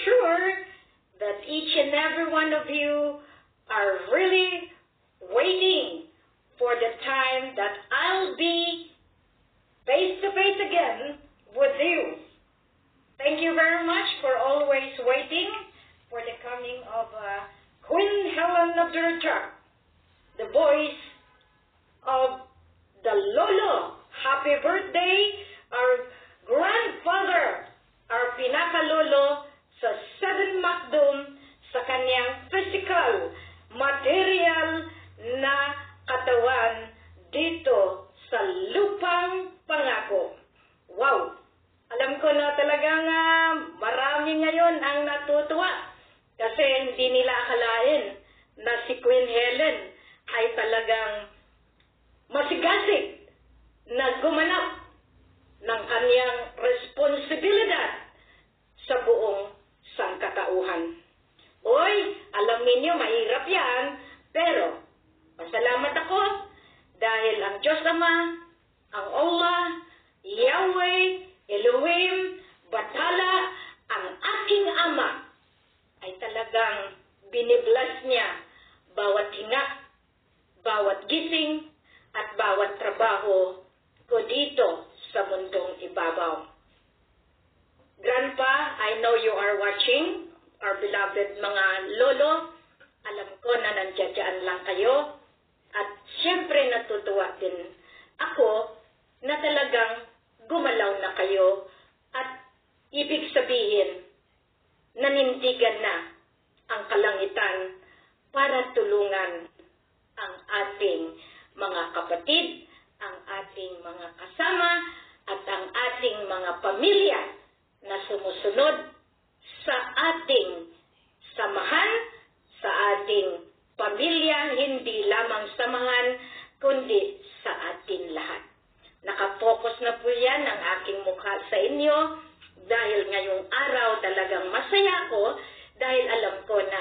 sure that each and every one of you are really waiting for the time that I'll be face-to-face again with you. Thank you very much for always waiting for the coming of Queen Helen of Durga, the voice of the Lolo. Happy birthday, our grandfather, our pinakalolo sa 7 Macdum sa kanyang physical, material na katawan dito sa lupang pangako. Wow! Alam ko na talagang marami ngayon ang natutuwa kasi hindi nila akalain na si Queen Helen ay talagang masigasig na gumanap ng kanyang responsibilidad sa buong sangkatauhan. Oy, alam ninyo, mahirap yan, pero pasalamat ako dahil ang Diyos Ama, ang Allah, Yahweh, Elohim, Bathala, ang aking Ama, ay talagang binibless niya bawat hinga, bawat gising, at bawat trabaho ko dito sa mundong ibabaw. Grandpa, I know you are watching, our beloved mga lolo. Alam ko na nandiyan lang kayo. At siyempre natutuwa din ako na talagang gumalaw na kayo at ibig sabihin, nanindigan na ang kalangitan para tulungan ang ating mga kapatid, ang ating mga kasama, at ang ating mga pamilya na sumusunod sa ating samahan, sa ating pamilya, hindi lamang samahan, kundi sa atin lahat. Nakapokus na po yan ang aking mukha sa inyo dahil ngayong araw talagang masaya ko dahil alam ko na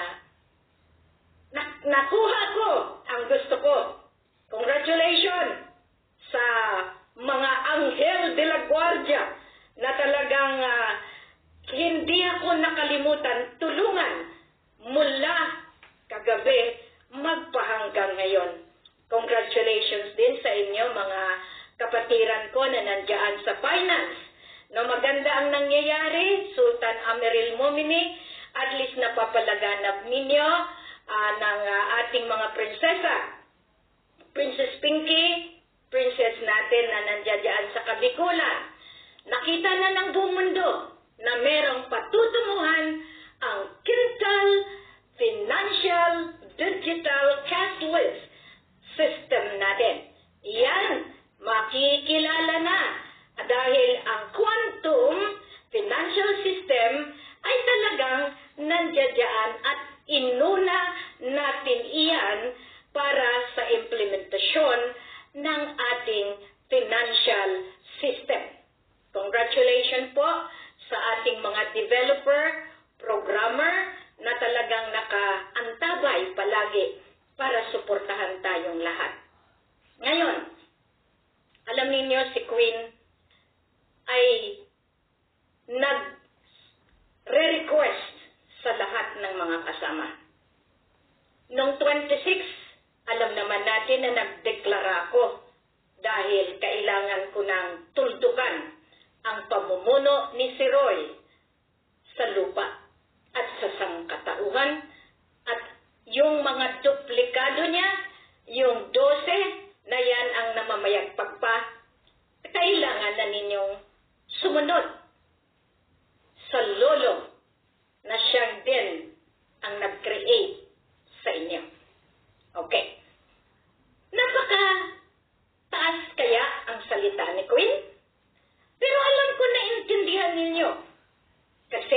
nakuha ko ang gusto ko. Congratulations sa mga Anghel de la Guardia na talagang hindi ako nakalimutan tulungan mula kagabi magpahanggang ngayon. Congratulations din sa inyo mga kapatiran ko na nandiyan sa finance. No, maganda ang nangyayari, Sultan Amiril Momini, at least napapalaganap ninyo ng ating mga prinsesa. Princess Pinky, princess natin na nandiyan sa Kabikulan. Nakita na ng buong mundo na merong patutunguhan ang Quintal Financial Digital Cashless System natin. Yan, makikilala na dahil ang quantum financial system ay talagang nandiyan at inuna natin iyan para sa implementasyon ng ating financial system. Congratulations po sa ating mga developer, programmer na talagang nakaantabay palagi para suportahan tayong lahat. Ngayon, alam niyo si Queen ay nag-request sa lahat ng mga kasama. Noong 26, alam naman natin na nagdeklara ako dahil kailangan ko ng tuldukan ang pamumuno ni si Roy sa lupa at sa sangkatauhan at yung mga duplikado niya, yung 12 na yan ang namamayagpag pa, kailangan na ninyong sumunod sa lolo na siyang din ang nag-create sa inyo. Okay. Napaka taas kaya ang salita ni Queen? Pero alam ko na intindihan ninyo. Kasi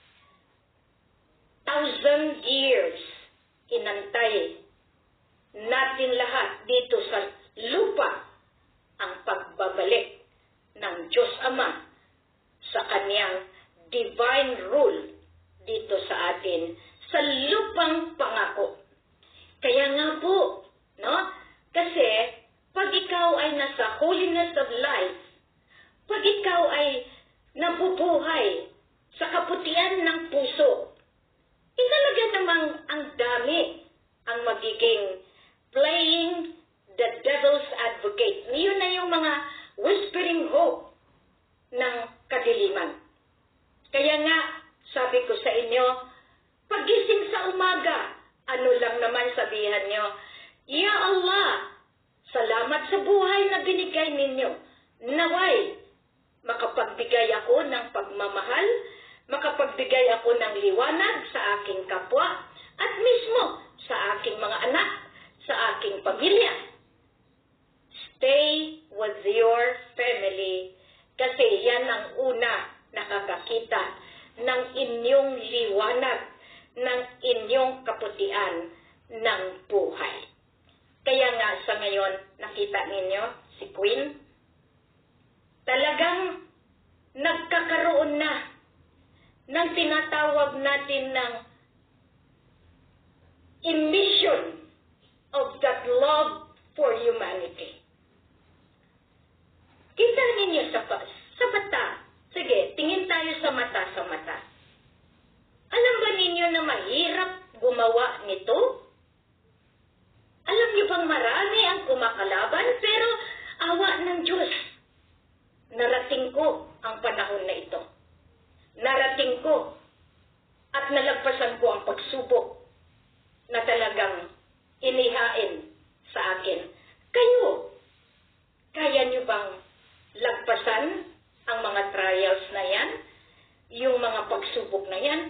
1,000 years inantay natin lahat dito sa lupa ang pagbabalik ng Diyos Ama sa kanyang divine rule dito sa atin sa lupang pangako. Kaya nga po, no? Kasi pag ikaw ay nasa holiness of life, pag ikaw ay nabubuhay sa kaputian ng puso. Talaga namang ang dami ang magiging playing the devil's advocate. Yun na yung mga whispering hope ng kadiliman. Kaya nga, sabi ko sa inyo, pagising sa umaga, ano lang naman sabihan nyo, Ya Allah, salamat sa buhay na binigay ninyo. Naway, makapagbigay ako ng pagmamahal, makapagbigay ako ng liwanag sa aking kapwa, at mismo sa aking mga anak, sa aking pamilya. Stay with your family kasi yan ang una nakakakita ng inyong liwanag, ng inyong kaputian ng buhay. Kaya nga sa ngayon, nakita ninyo si Queen, talagang nagkakaroon na ng tinatawag natin ng emission of that love for humanity. Kita ninyo sa mata. Sige, tingin tayo sa mata. Alam ba ninyo na mahirap gumawa nito? Alam niyo bang marami ang kumakalaban, pero awa ng Diyos. Narating ko ang panahon na ito. Narating ko at nalagpasan ko ang pagsubok na talagang inihain sa akin. Kayo, kaya niyo bang lagpasan ang mga trials na yan? Yung mga pagsubok na yan?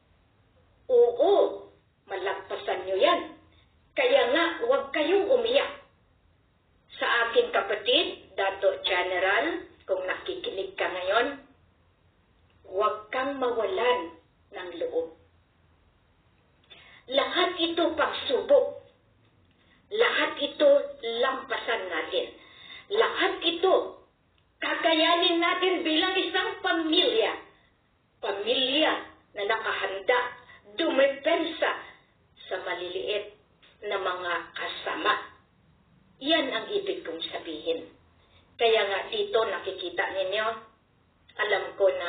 Oo, malagpasan niyo yan. Kaya nga, huwag kayong umiyak. Sa aking kapatid, Dato General, kung nakikinig ka ngayon, huwag kang mawalan ng loob. Lahat ito pagsubok. Lahat ito lampasan natin. Lahat ito kakayanin natin bilang isang pamilya. Pamilya na nakahanda, dumepensa sa maliliit na mga kasama. Yan ang ibig kong sabihin. Kaya nga dito nakikita ninyo, alam ko na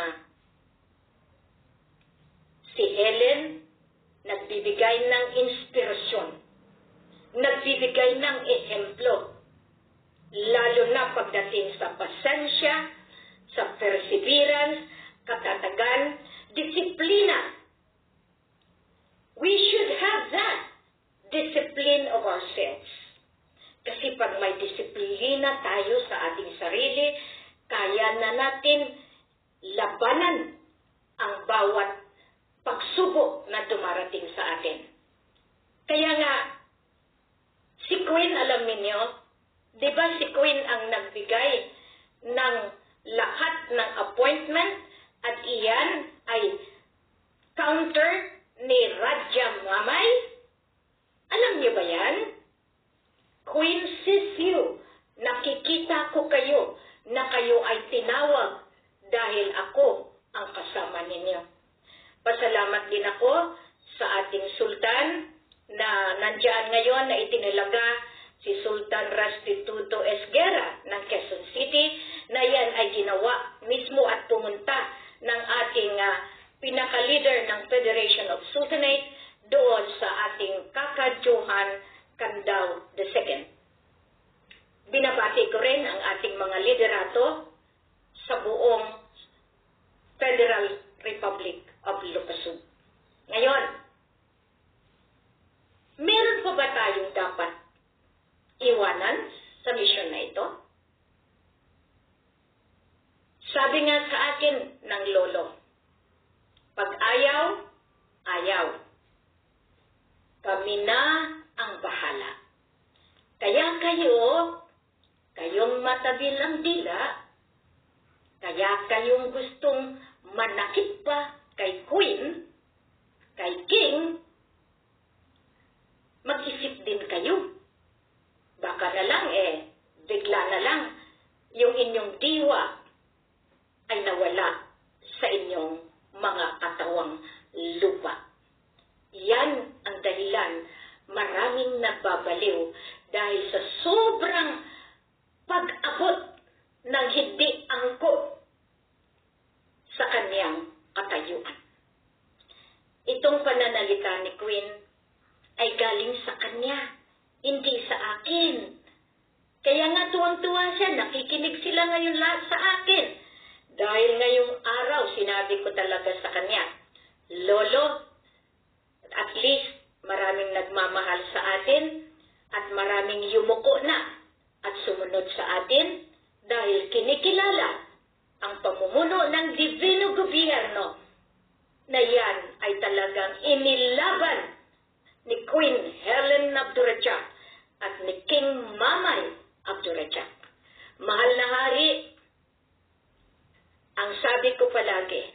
si Helen nagbibigay ng inspirasyon, nagbibigay ng ehemplo, lalo na pagdating sa pasensya, sa perseverance, katatagan, disiplina. We should have that discipline of ourselves. Kasi pag may disiplina tayo sa ating sarili, kaya na natin labanan ang bawat pagsubok na dumarating sa atin. Kaya nga, si Queen, alam niyo, di ba si Queen ang nagbigay ng lahat ng appointment at iyan ay counter ni Raja Mamay? Alam niyo ba yan? Queen Sisiu, nakikita ko kayo na kayo ay tinawag dahil ako ang kasama ninyo. Pasalamat din ako sa ating Sultan na nandyan ngayon na itinilaga si Sultan Restituto Esguerra ng Quezon City na yan ay ginawa mismo at pumunta ng ating pinaka-leader ng Federation of Sultanate doon sa ating Kaka Johan Candau II. Binabati ko rin ang ating mga liderato sa buong Federal Republic of Ilocos. Ngayon, meron pa ba tayong dapat iwanan sa misyon na ito? Sabi nga sa akin ng lolo, pag ayaw, ayaw. Kami na ang bahala. Kaya kayong matabil ang dila, kaya kayong gustong manakit pa kay Queen, kay King, mag-isip din kayo. Baka na lang bigla na lang yung inyong diwa ay nawala sa inyong mga katawang lupa. Yan ang dahilan maraming nababaliw dahil sa sobrang pag-abot ng hindi angkop sa kanyang katayo. sila ngayon lahat sa akin. Dahil ngayong araw, sinabi ko talaga sa kanya, Lolo, at least maraming nagmamahal sa atin at maraming yumuko na at sumunod sa atin dahil kinikilala ang pamumuno ng Divino Gobyerno na yan ay talagang inilaban ni Queen Helen Abdurrahman at ni King Mamay Abdurrahman. Mahal na hari, ang sabi ko palagi,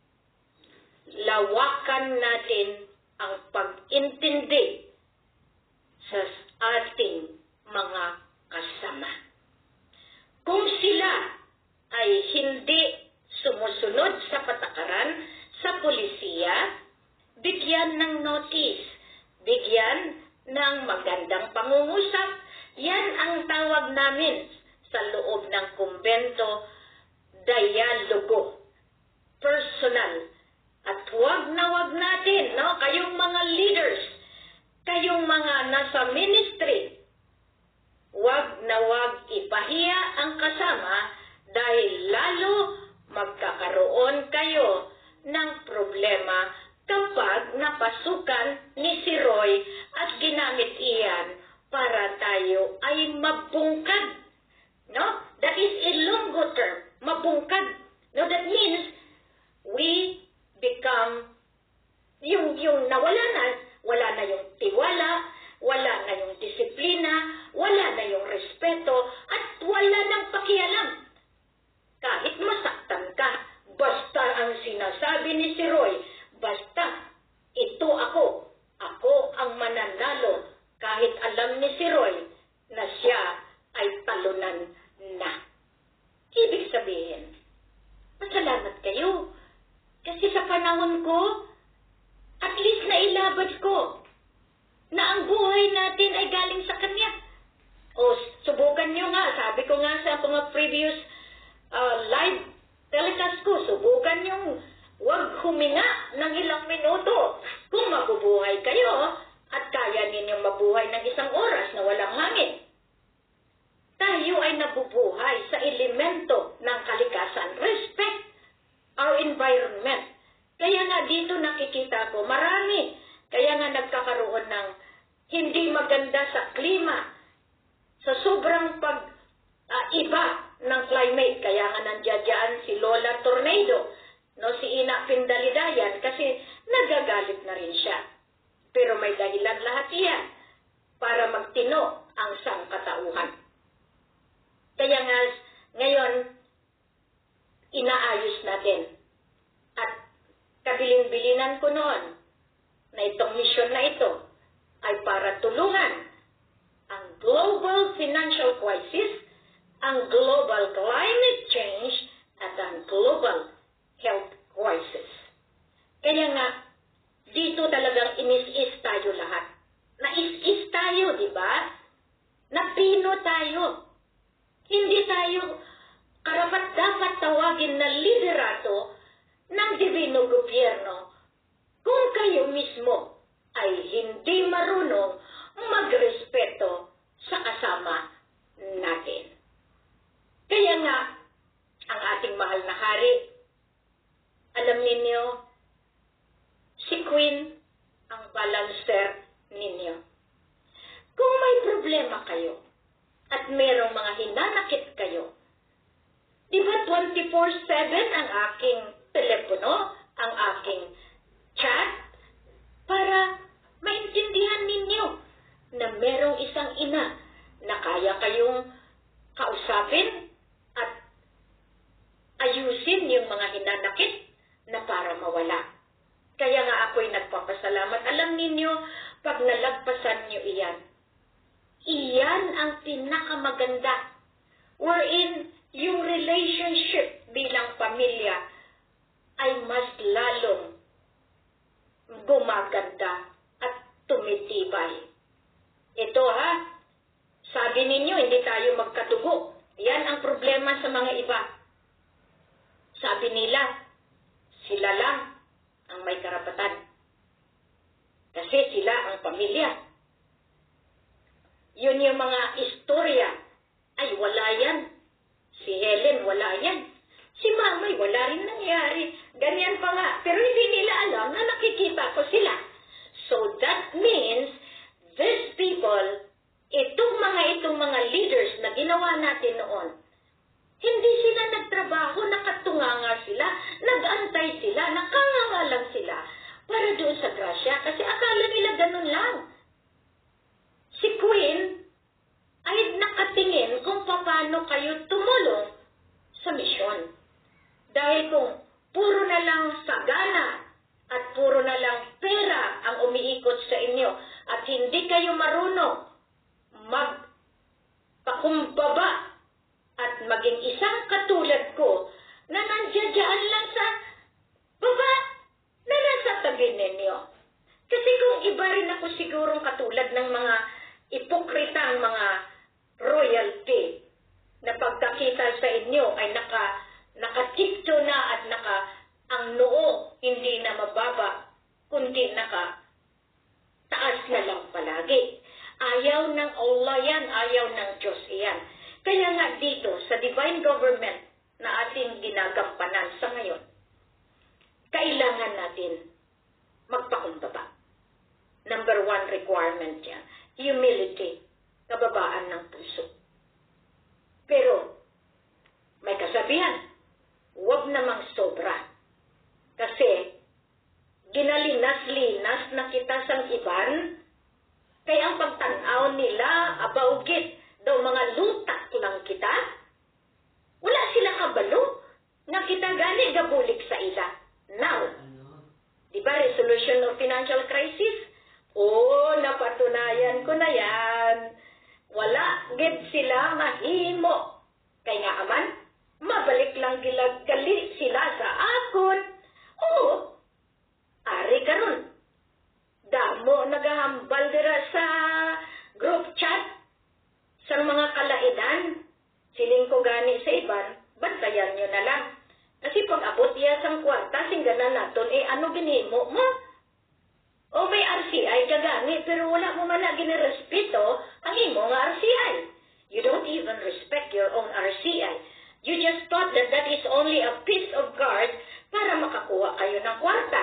lawakan natin ang pag-intindi sa ating mga kasama. Kung sila ay hindi sumusunod sa patakaran sa polisiya, bigyan ng notice, bigyan ng magandang pangungusap. Yan ang tawag namin sa loob ng kumbento, dialogo, personal. At wag natin, no? Kayong mga leaders, kayong mga nasa ministry, wag ipahiya ang kasama dahil lalo magkakaroon kayo ng problema kapag napasukan ni si Roy at ginamit iyan para tayo ay mabungkad. No? That is a Ilonggo term, mabungkad. No, that means we become yung wala na yung tiwala, wala na yung disiplina, wala na yung respeto, at wala nang pakialam. Kahit masaktan ka, basta ang sinasabi ni si Roy, basta ito ako ang mananalo, kahit alam ni si Roy na siya ay talunan na. Ibig sabihin, masalamat kayo. Kasi sa panahon ko, at least nailabad ko na ang buhay natin ay galing sa Kanya. O, subukan nyo nga. Sabi ko nga sa mga previous live telecast ko, subukan nyo huwag huminga ng ilang minuto. Kung mabubuhay kayo at kaya ninyong mabuhay ng isang oras na walang hangin. Tayo ay nabubuhay sa elemento ng kalikasan. Respect our environment. Kaya nga dito nakikita ko, marami. Kaya nga nagkakaroon ng hindi maganda sa klima. Sa sobrang iba ng climate. Kaya nga nandiyan si Lola Tornado, no, si Ina Pindalidayan, kasi nagagalit na rin siya. Pero may dahilan lahat iyan para magtino ang sangkatauhan. Kaya nga ngayon, inaayos natin. At kabilin-bilinan ko noon na itong mission na ito ay para tulungan ang global financial crisis, ang global climate change, at ang global health crisis. Kaya nga, dito talagang inis-is tayo lahat. Nais-is tayo, di ba? Napino tayo. Hindi tayo karapat-dapat tawagin na liderato ng Divino Gobyerno kung kayo mismo ay hindi marunong magrespeto sa kasama natin. Kaya nga, ang ating mahal na hari, alam ninyo, si Queen ang balancer ninyo. Kung may problema kayo at merong mga hinanakit kayo, di ba 24/7 ang aking telepono, ang aking chat, para maintindihan ninyo na merong isang ina na kaya kayong kausapin at ayusin yung mga hinanakit na para mawala. Kaya nga ako'y nagpapasalamat. Alam ninyo, pag nalagpasan nyo iyan, iyan ang pinakamaganda wherein yung relationship bilang pamilya ay mas lalong gumaganda at tumitibay. Ito sabi ninyo, hindi tayo magkatugo. Yan ang problema sa mga iba. Sabi nila, sila lang ang may karapatan. Kasi sila ang pamilya. Yun yung mga istorya. Ay, wala yan. Si Helen nangyayari. Ganyan pa nga. Pero hindi nila alam na nakikita ko sila. So that means, these people, itong mga leaders na ginawa natin noon, hindi sila nagtrabaho, nakatunganga sila, nag-antay sila, nakanganga lang sila para doon sa grasya. Kasi akala nila ganun lang. Si Queen ay nakatingin kung paano kayo tumulong sa misyon. Dahil kung puro na lang sagana at puro na lang pera ang umiikot sa inyo at hindi kayo marunong magpakumbaba at maging isang katulad ko na nandiyan lang sa baba na nasa tabi ninyo. Kasi kung iba rin ako sigurong katulad ng mga ipokritang mga royalty na pagkakita sa inyo ay nakatikto na at ang noo hindi na mababa kundi taas na lang palagi. Ayaw ng Allah yan, ayaw ng Diyos iyan. Kaya nga dito sa divine government na ating ginagampanan sa ngayon, kailangan natin magpakumbaba. Number 1 requirement yan, humility, kababaan ng puso. Pero, may kasabihan, huwag namang sobra. Kasi, ginalinas-linas na kita sang iban, kaya ang pagtanaw nila, abaugit, daw mga lutak lang kita, wala sila kabalo, na kita gani gabulik sa ila. Now, di ba resolution of financial crisis? Napatunayan ko na yan. Wala gid sila mahimo. Kaya nga aman, mabalik lang gilagali sila sa akon. Ari karon. Damo nagahambal dira sa group chat sa mga kalaidan. Siling ko gani sa iban, bantayan nyo na lang. Kasi pag abot iya sang kwarta, singganan naton, ano ginimo mo? May RCI ka gani, pero wala mo man na ginirespeto ang imo nga RCI. You don't even respect your own RCI. You just thought that that is only a piece of card para makakuha kayo ng kwarta.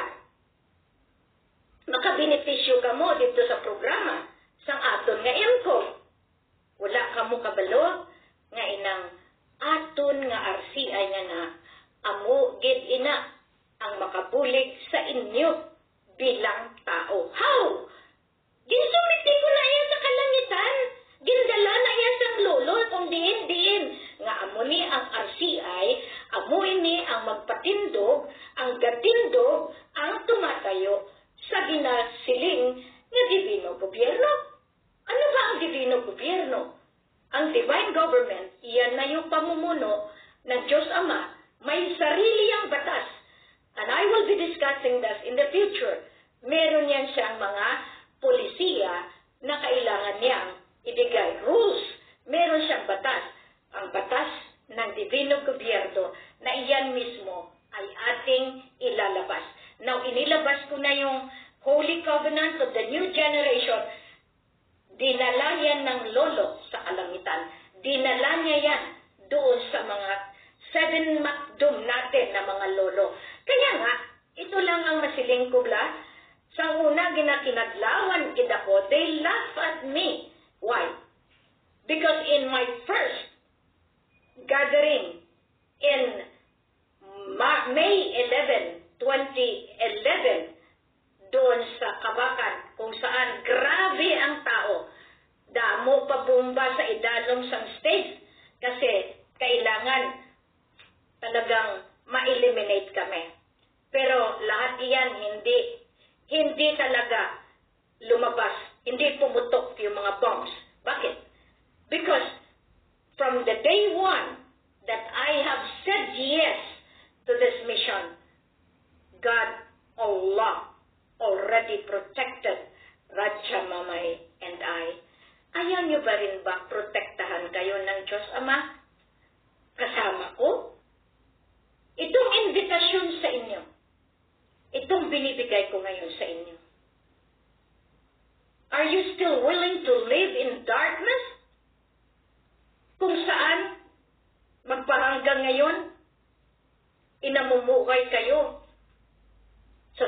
Makabenepisyo ka mo dito sa programa sang aton nga income. Wala ka mo kabalo nga inang aton nga RCI nga na amo gid ina ang makabulig sa inyo bilang tao. How? Ginsumiti ko na yan sa kalangitan. Gindala na yan sang lolo kung diin-diin. Nga amo ni ang RCI, amo ini ang magpatindog, ang gatindog, ang tumatayo sa ginasiling nga divino gobyerno. Ano ba ang divino gobyerno? Ang divine government, iyan na yung pamumuno ng Diyos Ama, may sarili ang batas. And I will be discussing this in the future. Meron yan siyang mga polisiya na kailangan niyang ibigay. Rules. Meron siyang batas. Ang batas ng divino gobyerno na iyan mismo ay ating ilalabas. Now, inilabas ko na yung Holy Covenant of the New Generation. Dinala yan ng lolo sa kalangitan. Dinala niya yan doon sa mga 7 makdum natin na mga lolo. Kaya nga, ito lang ang masiling kubla. Sa una, ginakinadlawan kita ko, they laugh at me. Why? Because in my first gathering in May 11, 2011, doon sa Kabakan, kung saan grabe ang tao. Damo pa bumba sa idalom sang stage kasi kailangan talagang ma-eliminate kami. Pero lahat iyan hindi talaga lumabas. Hindi pumutok yung mga bombs. Bakit? Because from the day one that I have said yes to this mission, God, Allah, already protected Raja Mamay and I. Ayaw nyo ba rin ba protektahan kayo ng Diyos Ama? Kasama ko? Itong invitasyon sa inyo, itong binibigay ko ngayon sa inyo. Are you still willing to live in darkness? Kung saan, magpahanggang ngayon, inamumuhay kayo sa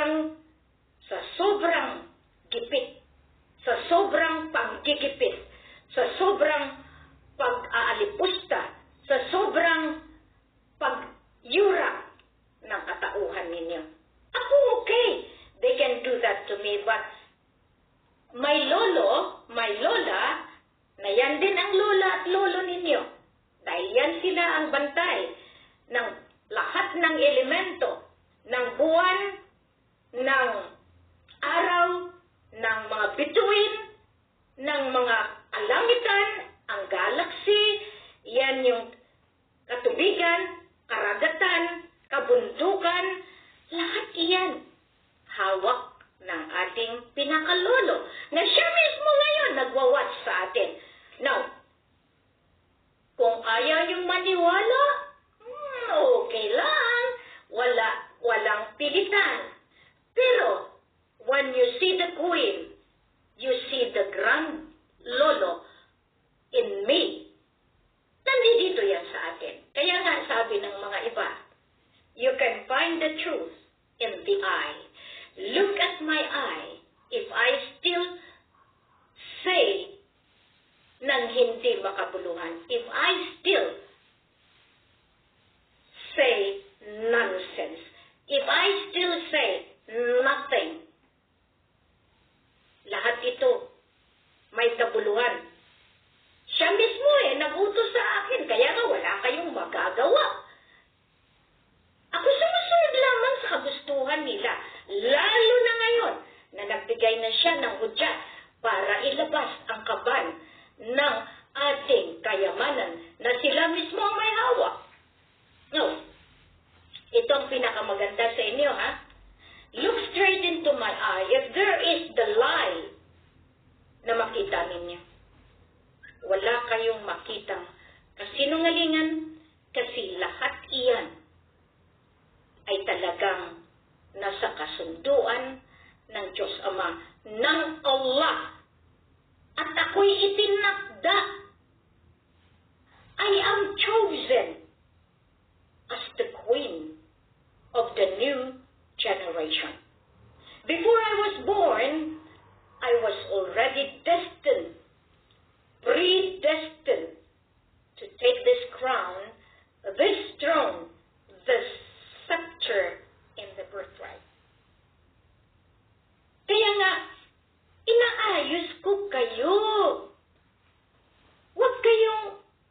sobrang gipit, sa sobrang panggigipit, sa sobrang pag-aalipusta, sa sobrang pag-yura ng katauhan ninyo. Ako okay, they can do that to me, but may lolo, may lola, na yan din ang lola at lolo ninyo. Dahil yan sila ang bantay ng lahat ng elemento, ng buwan, ng araw, ng mga bituin, ng mga alamitan, ang galaxy, yan yung katubigan, karagatan, kabundukan, lahat iyan hawak ng ating pinakalolo na siya mismo ngayon nagwawatch sa atin. Now, kung ayaw yung maniwala, okay lang. Walang pilitan. Pero, when you see the Queen, you see the Grand Lolo in me. Nandito yan sa atin. Kaya nga sabi ng mga iba, you can find the truth in the eye. Look at my eye. If I still say ng hindi makabuluhan, if I still say nonsense, if I still say nothing, lahat ito may kabuluhan. Siya mismo nag-utos sa akin, kaya nga wala kayong magagawa. Ako sumusunod lamang sa kagustuhan nila, lalo na ngayon na nagbigay na siya ng hudyat para ilabas ang kaban ng ating kayamanan na sila mismo ang may hawak. No, ito ang pinakamaganda sa inyo, ha? Look straight into my eye. If there is the lie na makita ninyo, wala kayong makitang kasinungalingan kasi lahat iyan ay talagang nasa kasunduan ng Diyos Ama, ng Allah. At ako'y itinakda. I am chosen as the queen of the new generation. Before I was born, I was already destined, predestined to take this crown, this throne, this scepter in the birthright. Kaya nga, inaayos ko kayo. Huwag kayong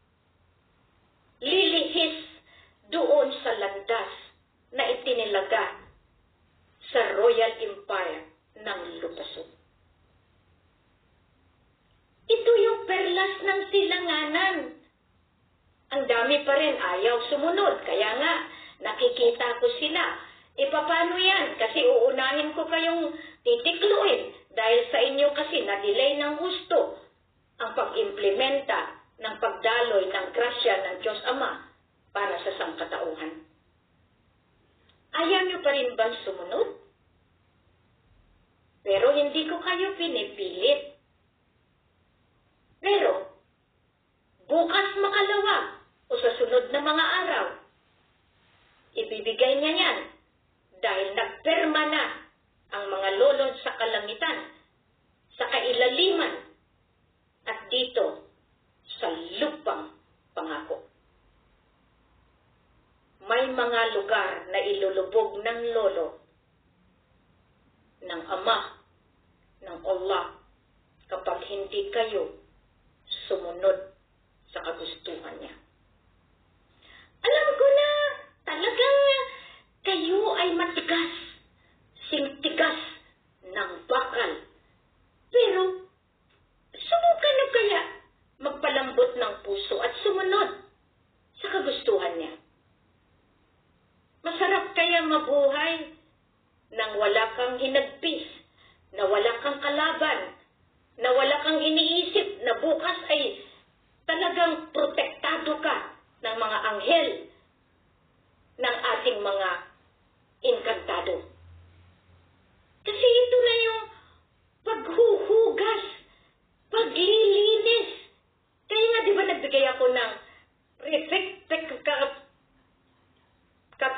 lilihis doon sa landas na itinilaga sa Royal Empire ng Lupaso. Ito yung perlas ng silanganan. Ang dami pa rin ayaw sumunod. Kaya nga, nakikita ko sila. E paano yan? Kasi uunahin ko kayong titikluin. Dahil sa inyo kasi na-delay ng gusto ang pag-implementa ng pagdaloy ng grasya ng Diyos Ama para sa sangkatauhan. Ayaw nyo pa rin bang sumunod? Pero hindi ko kayo pinipilit. Pero, bukas makalawa o sa sunod na mga araw, ibibigay niya yan dahil nagperma na ang mga lolod sa kalangitan, sa kailaliman, at dito sa lupang pangako. May mga lugar na ilulubog ng lolo, ng Ama, ng Allah, kapag hindi kayo sumunod sa kagustuhan niya. Alam ko na talagang kayo ay matigas, singtigas ng bakal. Pero, subukan nyo kaya magpalambot ng puso at sumunod sa kagustuhan niya. Masarap kaya mabuhay nang wala kang hinagpis, na wala kang kalaban, na wala kang iniisip na bukas ay talagang protektado ka ng mga anghel, ng ating mga inkantado. Kasi ito na yung paghuhugas, paglilinis. Kaya nga di ba nagbigay ako ng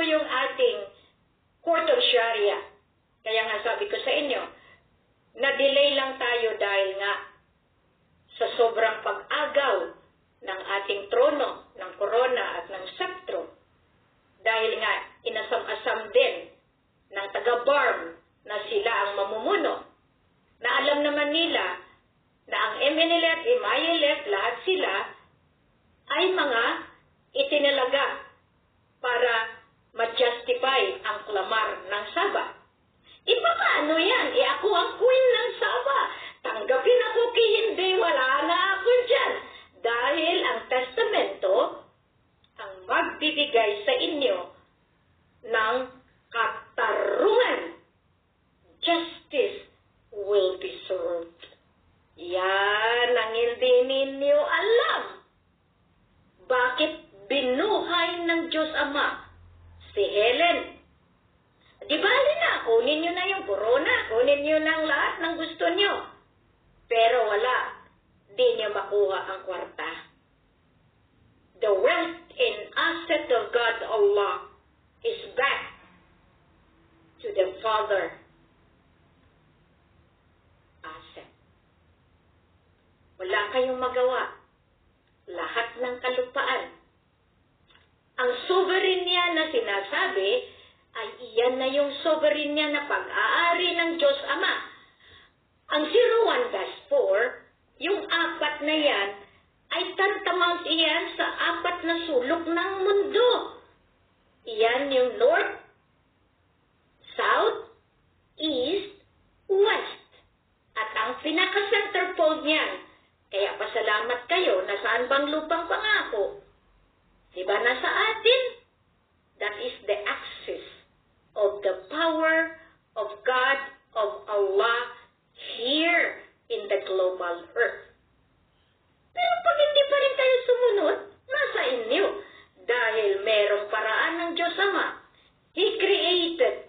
ko yung ating Court of Sharia. Kaya nga sabi ko sa inyo, na-delay lang tayo dahil nga sa sobrang pag-agaw ng ating trono, ng korona at ng sceptro. Dahil nga inasam-asam din ng taga-BARM na sila ang mamumuno. Na alam naman nila na ang MNLF, MILF, lahat sila ay mga itinalaga para ma-justify ang klamar ng Sabah. Paano yan? Ako ang queen ng Sabah. Tanggapin ako kay hindi, wala na ako dyan. Dahil ang testamento ang magbibigay sa inyo ng katarungan. Justice will be served. Yan ang hindi ninyo alam. Bakit binuhay ng Diyos Ama si Helen? Di bali na, kunin nyo na yung corona, kunin nyo na lahat ng gusto nyo. Pero wala, di nyo makuha ang kwarta. The wealth and asset of God Allah is back to the Father asset. Wala kayong magawa. Lahat ng kalupaan. Ang sovereign niya na sinasabi ay iyan na yung sovereign niya na pag-aari ng Diyos Ama. Ang 01-4, yung apat na yan, ay tantamount iyan sa apat na sulok ng mundo. Iyan yung North, South, East, West. At ang pinaka-center pole niyan, kaya pasalamat kayo na saan bang lupang pangako? Diba nasa atin? That is the axis of the power of God, of Allah, here in the global earth. Pero pag hindi pa rin tayo sumunod, nasa inyo. Dahil merong paraan ng Diyos Ama. He created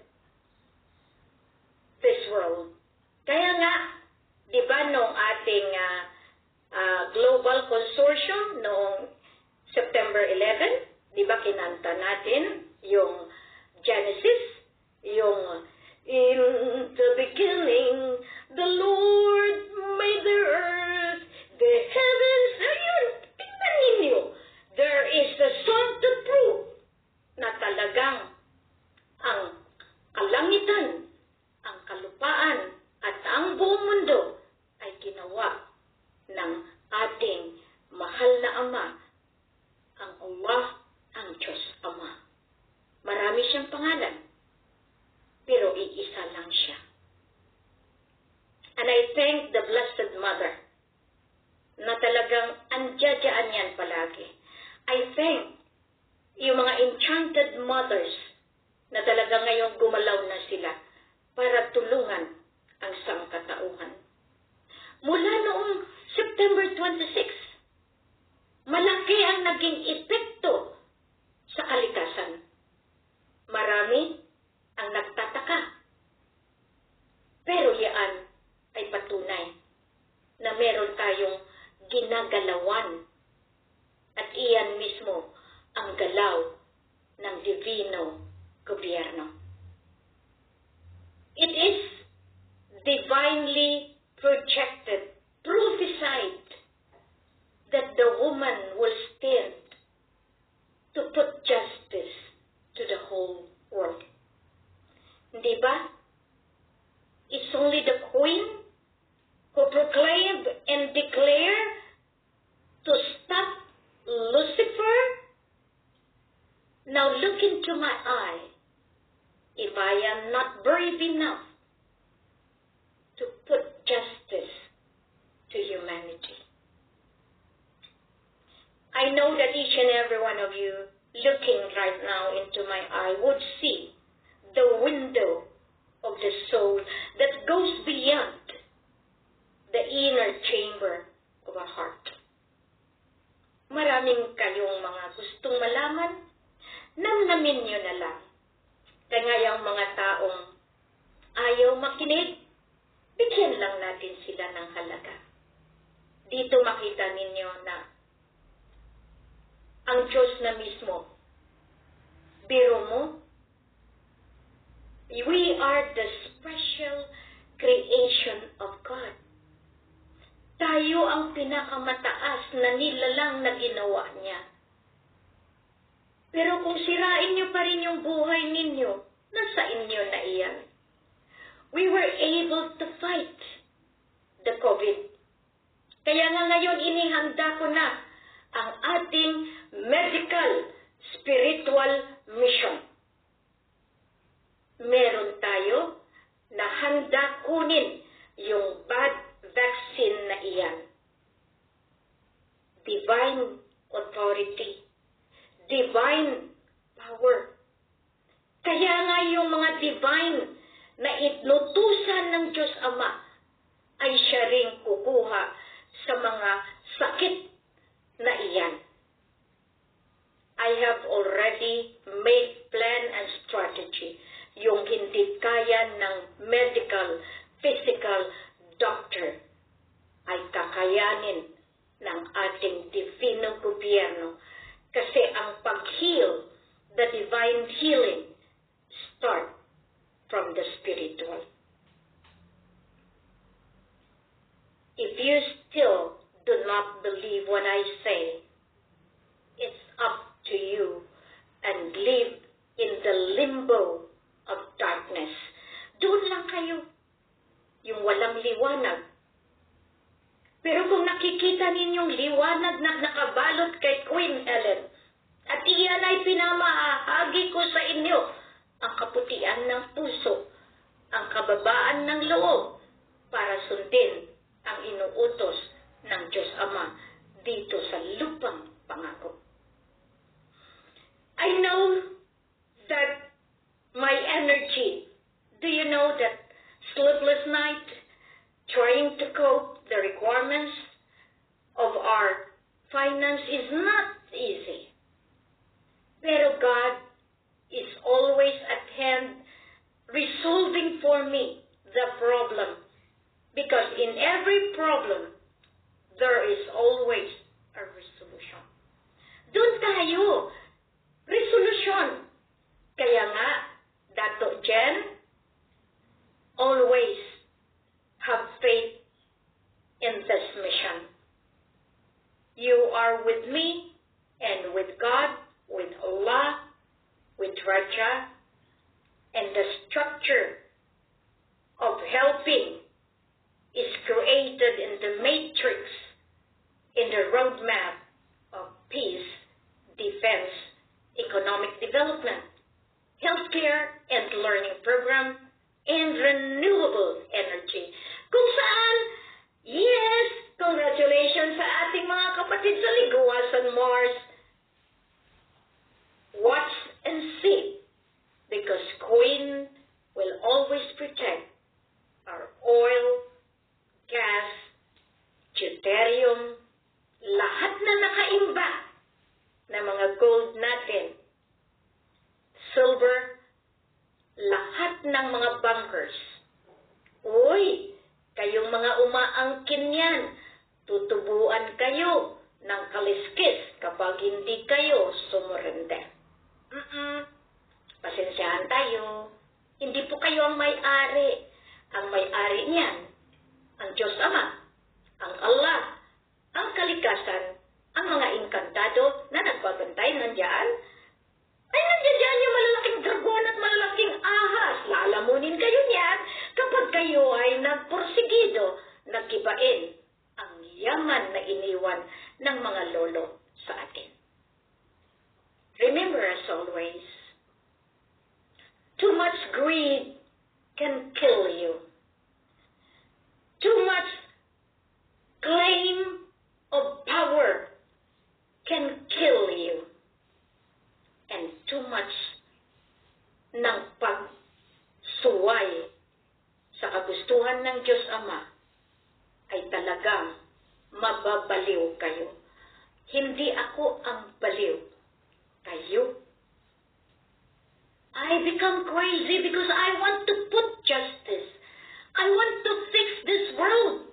this world. Kaya nga, di ba nung ating global consortium noong September 11, di ba kinanta natin yung Genesis, yung in the beginning, the Lord made the earth, the heavens, ayun, tingnan ninyo. There is a song to prove na talagang ang kalangitan, ang kalupaan, at ang buong mundo ay ginawa ng ating mahal na Ama, ang Allah, ang Diyos Ama. Marami siyang pangalan, pero iisa lang siya. And I thank the Blessed Mother na talagang andyan yan palagi. I thank yung mga enchanted mothers na talaga ngayong gumalaw na sila para tulungan ang sangkatauhan. Mula noong September 26, malaki ang naging epekto sa kalikasan. Marami ang nagtataka. Pero yan ay patunay na meron tayong ginagalawan at iyan mismo ang galaw ng divino gobyerno. It is divinely projected, prophesied that the woman will stand to put justice to the whole world. Di ba? It's only the queen who proclaimed and declared to stop Lucifer. Now look into my eye. If I am not brave enough to put justice to humanity. I know that each and every one of you looking right now into my eye would see the window of the soul that goes beyond the inner chamber of a heart. Maraming kayong mga gustong malaman, namnamin nyo na lang. Kaya yung mga taong ayaw makinig, bigyan lang natin sila ng halaga. Dito makita ninyo na ang Diyos na mismo, biro mo, We are the special creation of God. Tayo ang pinakamataas na nilalang na ginawa niya. Pero kung sirain niyo pa rin yung buhay ninyo, nasa inyo na iyan. We were able to fight the COVID. Kaya nga ngayon inihanda ko na ang ating medical spiritual mission. Meron tayo na handa kunin yung bad vaccine na iyan. Divine authority. Divine power. Kaya nga yung mga divine na inutusan ng Diyos Ama ay siya ring kukuha sa mga sakit na iyan. I have already made plan and strategy. Yung hindi kaya ng medical, physical doctor ay kakayanin ng ating divino gobyerno kasi ang pag-heal, the divine healing, start from the spiritual. If you still do not believe what I say, it's up to you and live in the limbo of darkness. Doon lang kayo, yung walang liwanag. Pero kung nakikita ninyong liwanag na nakabalot kay Queen Ellen, at iyan ay pinamahagi ko sa inyo, ang kaputian ng puso, ang kababaan ng loob, para sundin ang inuutos ng Diyos Ama dito sa lupang pangako. I know that my energy, do you know that sleepless night, trying to cope the requirements of our finance is not easy. Pero God is always at hand resolving for me the problem. Because in every problem, there is always a resolution. Doon tayo. Resolution. Kaya nga, Dato Jen, always have faith in this mission. You are with me and with God, with Allah, with Raja, and the structure of helping is created in the matrix, in the roadmap of peace, defense, economic development, healthcare and learning program, and renewable energy. Kung saan, yes, congratulations sa ating mga kapatid sa Liguasan Mars. Watch and see, because Queen will always protect our oil, gas, deuterium, lahat na nakaimba na mga gold natin, silver, lahat ng mga bunkers. Uy, kayong mga umaangkin yan, tutubuan kayo ng kaliskis kapag hindi kayo sumurrender. Pasensyahan tayo. Hindi po kayo ang may-ari. Ang may-ari niyan, ang Diyos Ama, ang Allah, ang kalikasan, ang mga inkantado na nagbabantay nandiyan, ay nandiyan yung malalaking dragon at malalaking ahas. Lalamunin kayo niyan kapag kayo ay nagporsigido, nagkibain ang yaman na iniwan ng mga lolo sa atin. Remember as always, too much greed can kill you. Too much claim of power can kill you. And too much ng pagsuway sa kagustuhan ng Diyos Ama ay talagang mababaliw kayo. Hindi ako ang baliw. Kayo. I become crazy because I want to put justice. I want to fix this world.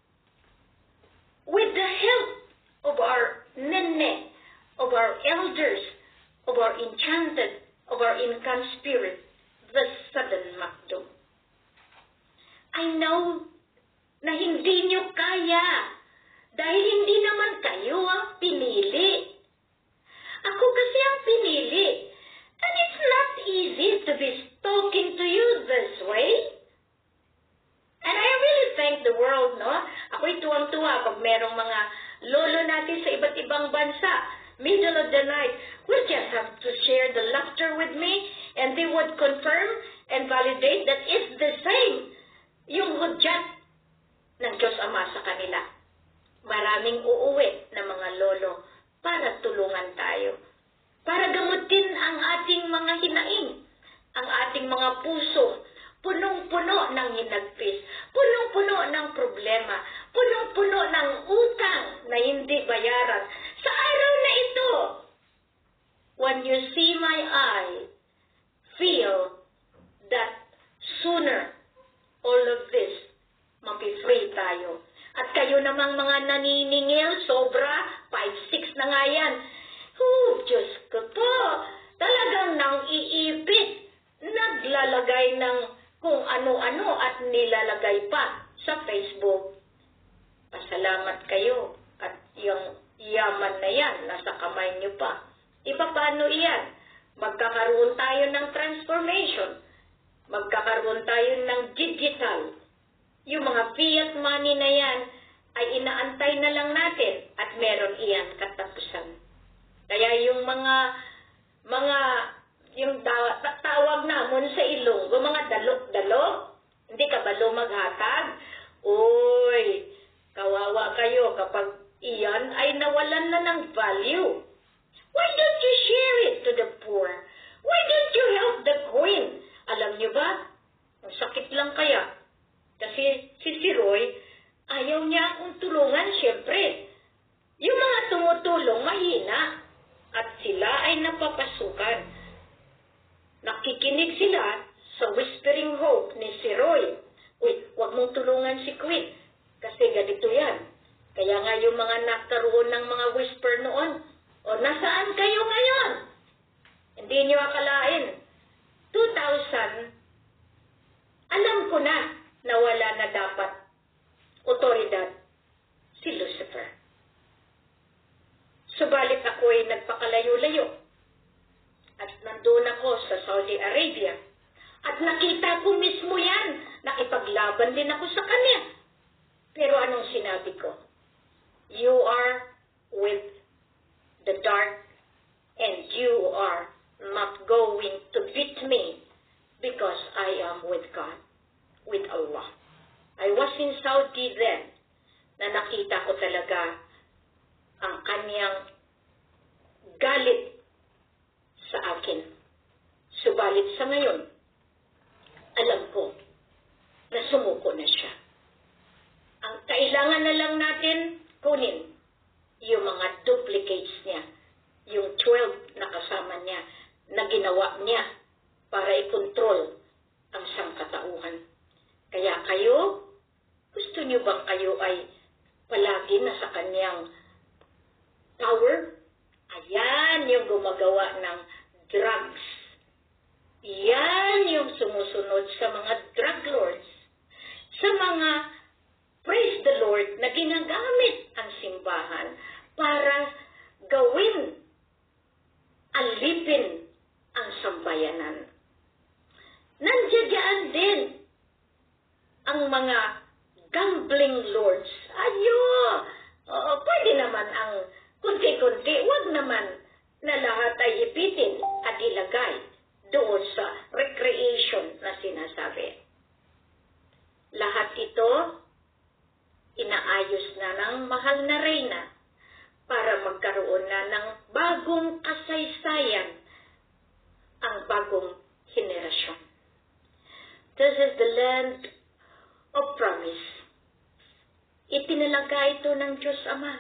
With the help of our nene, of our elders, of our enchanted, of our incan spirit, the sudden MacDo. I know na hindi nyo kaya dahil hindi naman kayo ang pinili. Ako kasi ang pinili. And it's not easy to be talking to you this way. And I really thank the world, no? Ako'y tuwang-tuwa pag merong mga lolo natin sa iba't ibang bansa. Middle of the night, would just have to share the laughter with me and they would confirm and validate that it's the same. Yung hudyat ng Diyos Ama sa kanila. Maraming uuwi na mga lolo para tulungan tayo. Para gamutin ang ating mga hinaing, ang ating mga puso, punong-puno ng hinagpis, punong-puno ng problema, punong-puno ng utang na hindi bayaran. Sa araw na ito, when you see my eye, feel that sooner all of this, mapi-free tayo. At kayo namang mga naniningil, sobra, 5-6 na nga yan. Diyos ko po, talagang nang iipit, naglalagay ng kung ano-ano at nilalagay pa sa Facebook. Pasalamat kayo at yung yaman na yan, nasa kamay niyo pa. Paano iyan? Magkakaroon tayo ng transformation. Magkakaroon tayo ng digital. Yung mga fiat money na yan ay inaantay na lang natin at meron iyan katapusan. Kaya yung yung tawag namon sa Ilonggo, mga dalok-dalok, hindi ka ba maghatag? Uy, kawawa kayo kapag iyan ay nawalan na ng value. Why don't you share it to the poor? Why don't you help the queen? Alam niyo ba? Ang sakit lang kaya. Kasi si Roy, ayaw niya akong tulungan, syempre. Yung mga tumutulong, mahina. At sila ay napapasukan. Nakikinig sila sa whispering hope ni si Roy. Uy, huwag mong tulungan si Queen. Kasi ganito yan. Kaya nga yung mga nagkaroon ng mga whisper noon, o nasaan kayo ngayon? Hindi nyo akalain. 2000, alam ko na wala na dapat otoridad si Lucifer. Subalit ako'y nagpakalayo-layo at nandun ako sa Saudi Arabia at nakita ko mismo yan. Nakipaglaban din ako sa kanya. Pero anong sinabi ko? You are with the dark and you are not going to beat me because I am with God, with Allah. I was in Saudi then na nakita ko talaga ang kanyang galit sa akin. Subalit sa ngayon, alam ko na sumuko na siya. Ang kailangan na lang natin kunin yung mga duplicates niya, yung 12 na kasama niya, na ginawa niya para i-control ang sangkatauhan. Kaya kayo, gusto niyo bang kayo ay palagi nasa kanyang power? Ayan yung gumagawa ng drugs. Yan yung sumusunod sa mga drug lords. Sa mga, praise the Lord, na ginagamit ang simbahan para gawin, alipin ang sambayanan. Nandiyan din ang mga gambling lords. Pwede naman ang kunti-kunti, wag naman na lahat ay ipitin at ilagay doon sa recreation na sinasabi. Lahat ito, inaayos na ng mahal na reyna para magkaroon na ng bagong kasaysayan ang bagong henerasyon. This is the land of promise. Itinalaga ito ng Diyos Ama.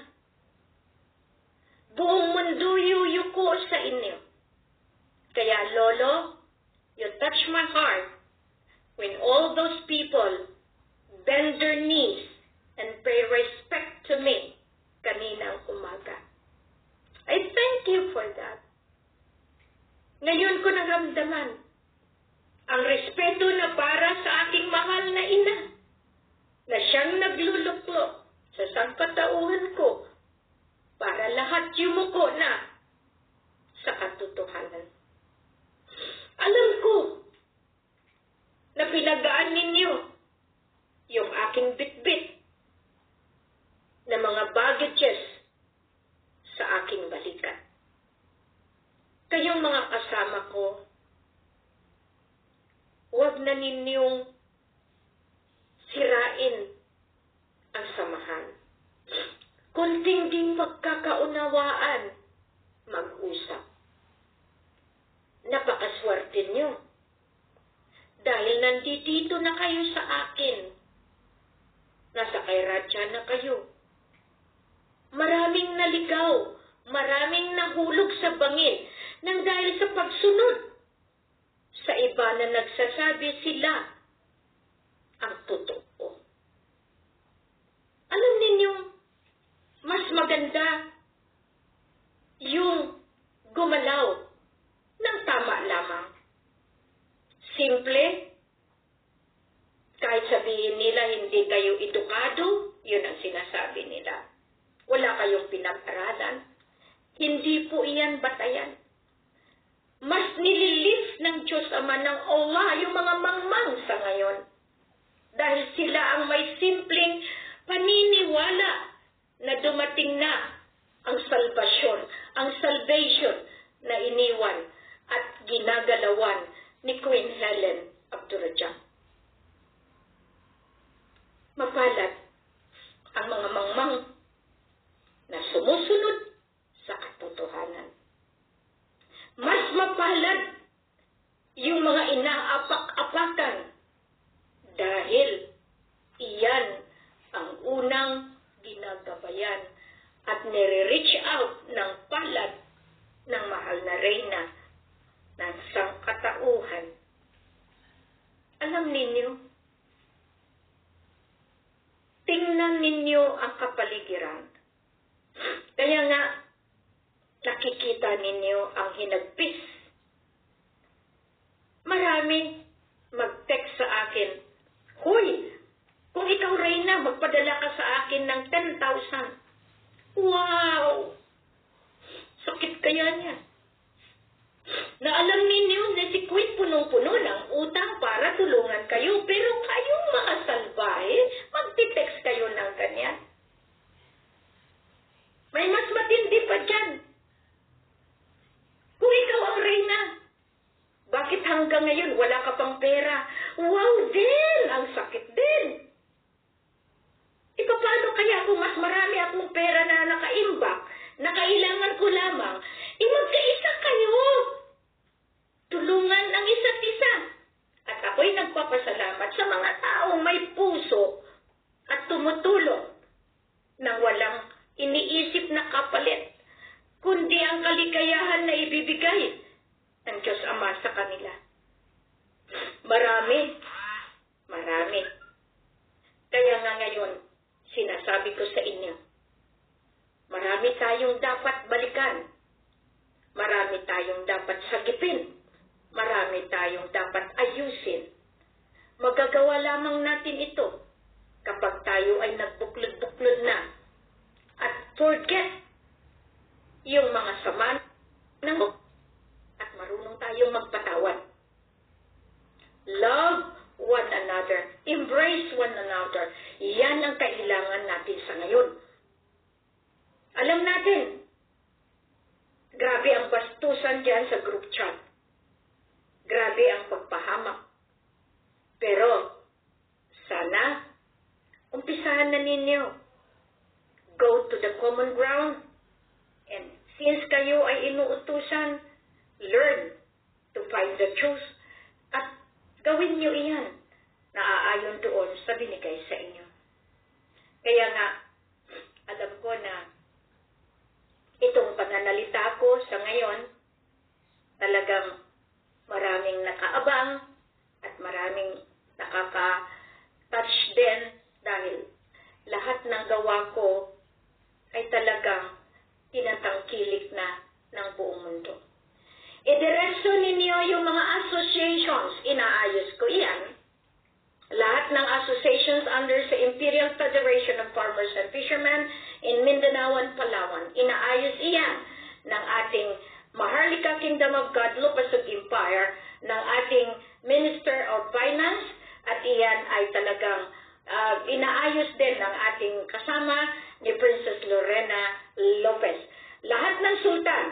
Buong mundo yuyuko sa inyo. Kaya, Lolo, you touch my heart when all those people bend their knees and pay respect to me kaninang umaga. I thank you for that. Ngayon ko naramdaman ang respeto na para sa aking mahal na ina, na siyang nagluluklok sa sangkatauhan ko para lahat yumuko na sa katotohanan. Alam ko na pinagaan ninyo yung aking bitbit na mga baggages sa aking balikat. Kayong mga kasama ko, huwag na ninyong sirain ang samahan. Kunting ding magkakaunawaan, mag-usap. Napakaswerte nyo. Dahil nandito na kayo sa akin. Nasa kay Radya na kayo. Maraming naligaw, maraming nahulog sa bangin nang dahil sa pagsunod. Sa iba na nagsasabi sila ang totoo. Alam ninyong mas maganda yung gumalaw ng tama lamang. Simple, kahit sabihin nila hindi kayo edukado, yun ang sinasabi nila. Wala kayong pinag-aralan. Hindi po iyan batayan. Mas nililift ng Diyos Ama ng Allah yung mga mangmang sa ngayon. Dahil sila ang may simpleng paniniwala na dumating na ang salvation na iniwan at ginagalawan ni Queen Helen Abdurrahman. Mapalad ang mga mangmang na sumusunod sa katotohanan. Mas mapalad yung mga inaapak-apakan dahil iyan ang unang ginagabayan at nire-reach out ng palad ng mahal na reyna ng sangkatauhan. Alam ninyo, tingnan ninyo ang kapaligiran. Kaya nga, nakikita ninyo ang hinagpis. Marami mag-text sa akin, "Hoy, kung ikaw reyna, magpadala ka sa akin ng 10,000. Wow! Sakit kaya niya. Na alam ninyo na si Queen punong-puno ng utang para tulungan kayo, pero kayong mga salbahe, magtitext kayo ng ganyan. May mas matindi pa dyan. Kung ikaw ang reyna, bakit hanggang ngayon wala ka pang pera? Wow din! Ang sakit din! Paano kaya kung mas marami akong pera na nakaimbak, na kailangan ko lamang, magkaisa kayo. Tulungan ang isa't isa. At ako'y nagpapasalamat sa mga taong may puso at tumutulong nang walang iniisip na kapalit, kundi ang kaligayahan na ibibigay ng Diyos Ama sa kanila. Marami. Kaya nga ngayon, sinasabi ko sa inyo, marami tayong dapat balikan. Marami tayong dapat sagipin. Marami tayong dapat ayusin. Magagawa lamang natin ito kapag tayo ay nagbuklod-buklod na at forget yung mga sama ng at marunong tayong magpatawad. Love one another. Embrace one another. Yan ang kailangan natin sa ngayon. Alam natin, grabe ang bastusan dyan sa group chat. Grabe ang pagpahamak. Pero, sana, umpisahan na ninyo. Go to the common ground. And since kayo ay inuutusan, learn to find the truth. At gawin nyo iyan na aayon doon sa binigay sa inyo. Kaya nga, alam ko na itong pananalita ko sa ngayon, talagang maraming nakaabang at maraming nakaka-touch din dahil lahat ng gawa ko ay talagang tinatangkilik na ng buong mundo. Idiretso ninyo yung mga association associations, inaayos ko iyan. Lahat ng associations under sa Imperial Federation of Farmers and Fishermen in Mindanao and Palawan, inaayos iyan ng ating Maharlika Kingdom of God, Lupasug Empire, ng ating Minister of Finance, at iyan ay talagang inaayos din ng ating kasama ni Princess Lorena Lopez. Lahat ng sultan,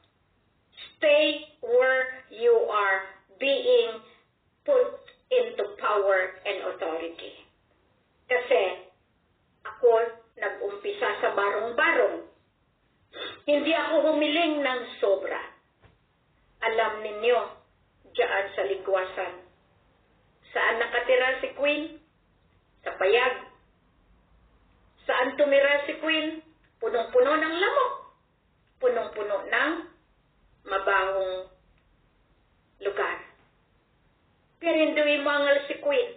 stay where you are being put into power and authority. Kasi ako nag-umpisa sa barong-barong. Hindi ako humiling ng sobra. Alam ninyo, diyan sa Ligwasan, saan nakatira si Queen? Sa Payag. Saan tumira si Queen? Punong-puno ng lamok. Punong-puno ng mabahong lugar. Pero hindi mangal si Queen.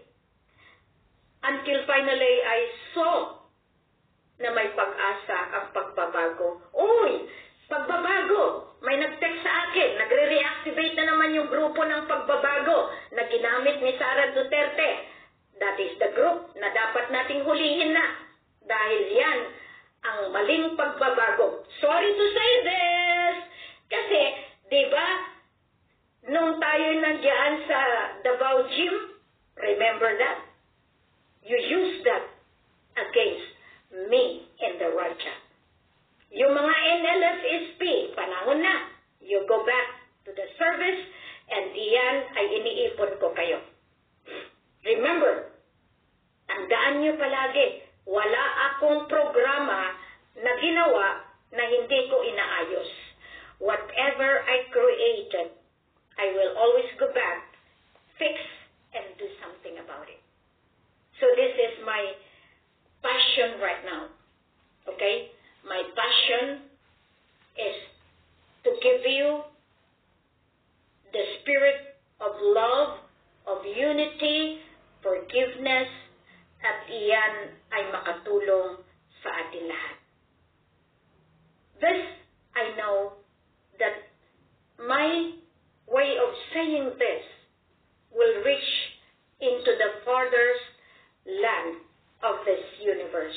Until finally I saw na may pag-asa ang pagbabago. Uy! Pagbabago! May nag-text sa akin. Nagre-reactivate na naman yung grupo ng pagbabago na ginamit ni Sara Duterte. That is the group na dapat nating hulihin na. Dahil yan ang maling pagbabago. Sorry to say this! Kasi, di ba, nung tayo nandiyan sa Davao Gym, remember that? You used that against me and the Raja. Yung mga NLFSP, panahon na. You go back to the service and diyan ay iniipon ko kayo. Remember, tandaan nyo palagi, wala akong programa na ginawa na hindi ko inaayos. Whatever I created, I will always go back, fix, and do something about it. So this is my passion right now. Okay? My passion is to give you the spirit of love, of unity, forgiveness, at iyan ay makatulong sa atin lahat. This, I know that my way of saying this will reach into the farthest land of this universe.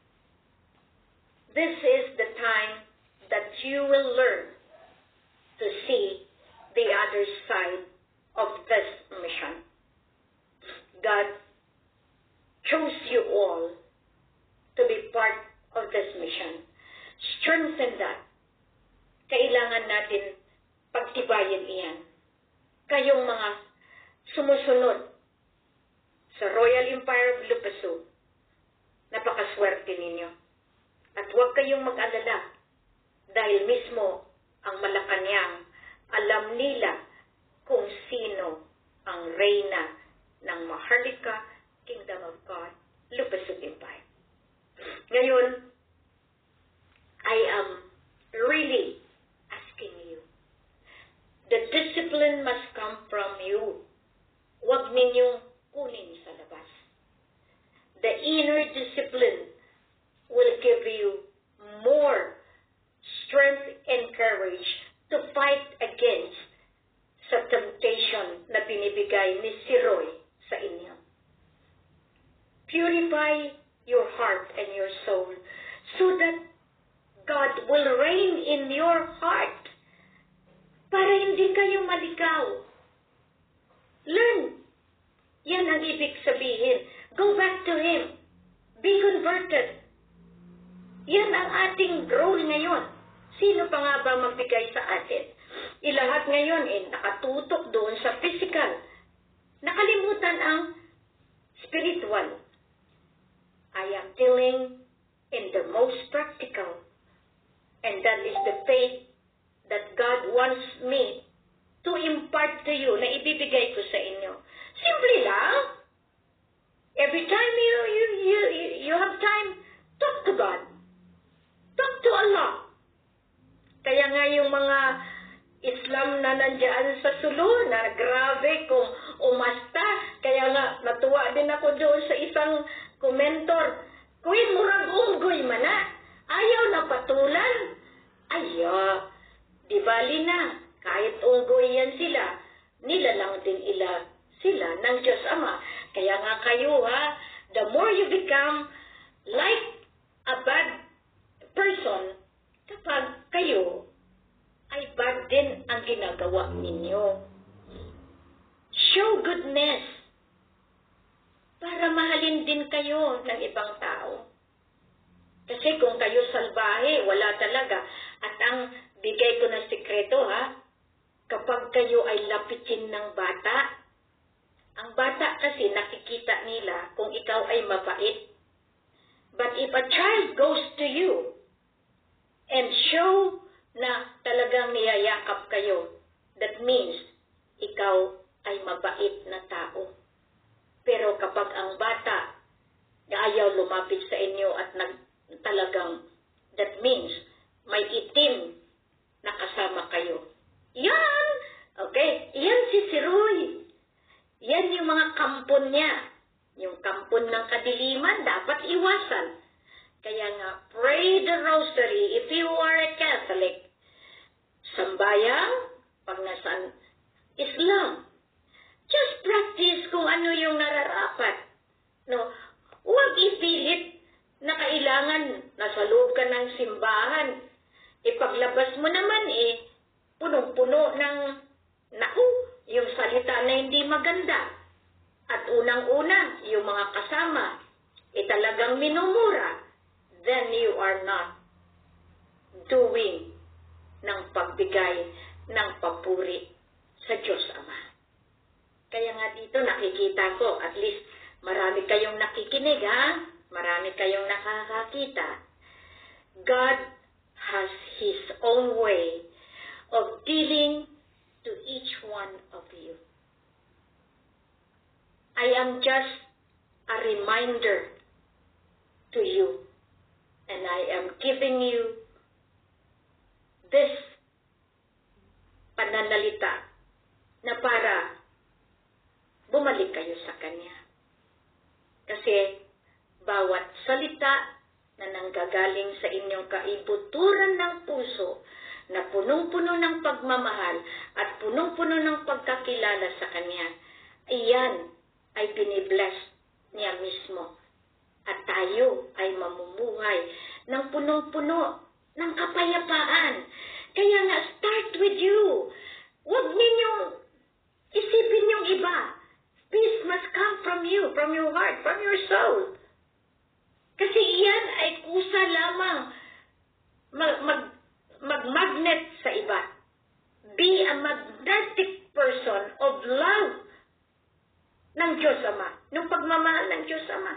This is the time that you will learn to see the other side of this mission. God chose you all to be part of this mission. Strengthen that. Kailangan natin pagtibayin iyan. Kayong mga sumusunod sa Royal Empire of Lupasug, napakaswerte ninyo. At huwag kayong mag-alala dahil mismo ang Malacanang alam nila kung sino ang reyna ng Maharlika Kingdom of God, Lupasug Empire. Ngayon, I am really asking you, the discipline must come from you. Huwag ninyong kunin sa labas. The inner discipline will give you more strength and courage to fight against sa temptation na binibigay ni si Roy sa inyo. Purify your heart and your soul so that God will reign in your heart para hindi kayo maligaw. Learn. Yan ang ibig sabihin. Go back to Him. Be converted. Yan ang ating role ngayon. Sino pa nga ba magbigay sa atin? Ilahat ngayon nakatutok doon sa physical. Nakalimutan ang spiritual. I am dealing in the most practical. And that is the faith that God wants me to impart to you na ibibigay ko sa inyo. Simple lang. Every time you have time, talk to God. Talk to Allah. Kaya nga yung mga Islam na nandiyan sa Sulu na grabe kung umasta. Kaya nga natuwa din ako doon sa isang komentor. Kuin murag unggoy man na. Ayaw na patulan. Ayaw. Di bali na. Kahit unggoy yan sila. Nilalang din sila ng Diyos Ama. Kaya nga kayo the more you become like a bad person, kapag kayo ay bad din ang ginagawa ninyo. Show goodness para mahalin din kayo ng ibang tao. Kasi kung kayo salbahe, wala talaga. At ang bigay ko na sikreto kapag kayo ay lapitin ng bata, ang bata kasi nakikita nila kung ikaw ay mabait. But if a child goes to you and show na talagang niyayakap kayo, that means ikaw ay mabait na tao. Pero kapag ang bata ayaw lumapit sa inyo at talagang, that means may itim na kasama kayo. Yan! Okay? Yan si Roy. Yan yung mga kampon niya. Yung kampon ng kadiliman, dapat iwasan. Kaya nga, pray the rosary if you are a Catholic. Sambayang, pag nasaan Islam. Just practice kung ano yung nararapat. No? Huwag ipilit na kailangan nasa loob ka ng simbahan. Ipaglabas mo naman punong-puno ng yung salita na hindi maganda. At unang-una, yung mga kasama, talagang minumura. Then you are not doing ng pagbigay ng papuri sa Diyos Ama. Kaya nga dito nakikita ko, at least marami kayong nakikinig marami kayong nakakakita. God has His own way of dealing to each one of you. I am just a reminder to you, and I am giving you this pananalita na para bumalik kayo sa Kanya. Kasi bawat salita na nanggagaling sa inyong kaibuturan ng puso na punong-puno ng pagmamahal at punong-puno ng pagkakilala sa Kanya, iyan ay binibless niya mismo. At tayo ay mamumuhay ng punong-puno ng kapayapaan. Kaya nga, start with you. Huwag ninyong isipin yung iba. Peace must come from you, from your heart, from your soul. Kasi iyan ay kusa lamang mag-magnet sa iba. Be a magnetic person of love ng Diyos Ama, ng pagmamahal ng Diyos Ama.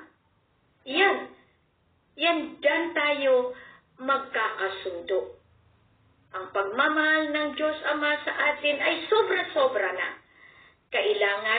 Yan dyan tayo magkakasundo. Ang pagmamahal ng Diyos Ama sa atin ay sobra-sobra na. Kailangan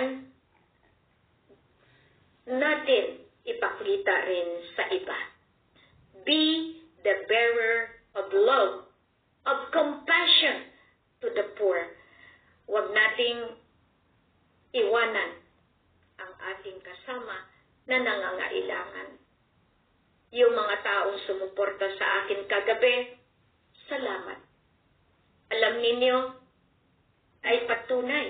natin ipakita rin sa iba. Be the bearer of love, of compassion to the poor. Huwag nating iwanan ang ating kasama na nangangailangan. Yung mga taong sumuporta sa akin kagabi, salamat. Alam ninyo, ay patunay.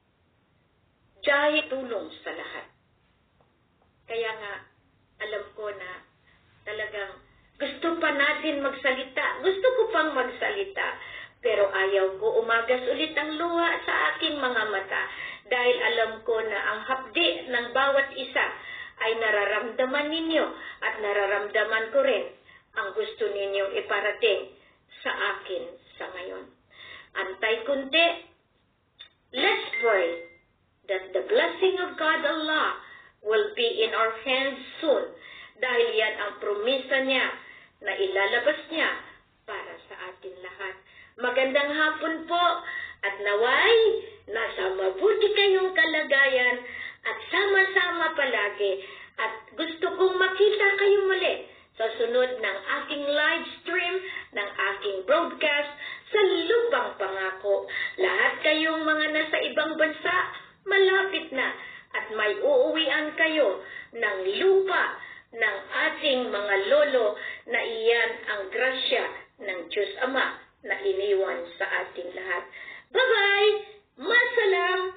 Dahil tulong sa lahat. Kaya nga, alam ko na talagang gusto pa natin magsalita. Gusto ko pang magsalita. Pero ayaw ko umagas ulit ang luha sa aking mga mata. Dahil alam ko na ang hapdi ng bawat isa ay nararamdaman ninyo at nararamdaman ko rin ang gusto ninyong iparating sa akin sa ngayon. Antay kunti, let's pray that the blessing of God Allah will be in our hands soon dahil yan ang promisa niya na ilalabas niya para sa atin lahat. Magandang hapon po at naway nasa mabuti kayong kalagayan at sama-sama palagi at gusto kong makita kayo muli sa sunod ng aking live stream, ng aking broadcast sa Lupang Pangako. Lahat kayong mga nasa ibang bansa, malapit na at may uuwian kayo ng lupa ng ating mga lolo na iyan ang grasya ng Diyos Ama na iniwan sa ating lahat. Bye-bye! Masalam!